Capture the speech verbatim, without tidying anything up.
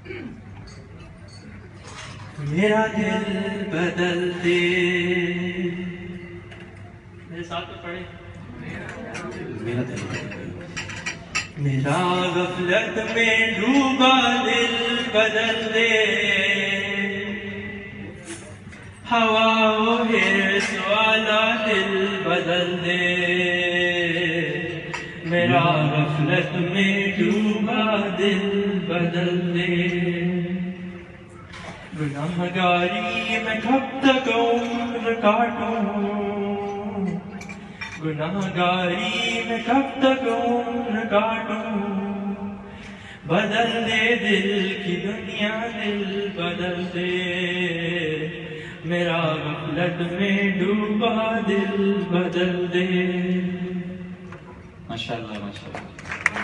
मेरा दिल बदल दे। मेरे साथ में पढ़े। मेरा दिल मेरा गफलत में डूबा दिल बदल दे। हवा वो हिर्स वाला दिल बदल दे। मेरा गफलत में डूबा दिल बदल दे। गुनाहगारी में कब तक उम्र काटूं, गुनाहगारी में कब तक उम्र काटूं। बदल दे दिल की दुनिया, दिल बदल दे। मेरा गफलत में डूबा दिल बदल दे। माशाअल्लाह माशाअल्लाह।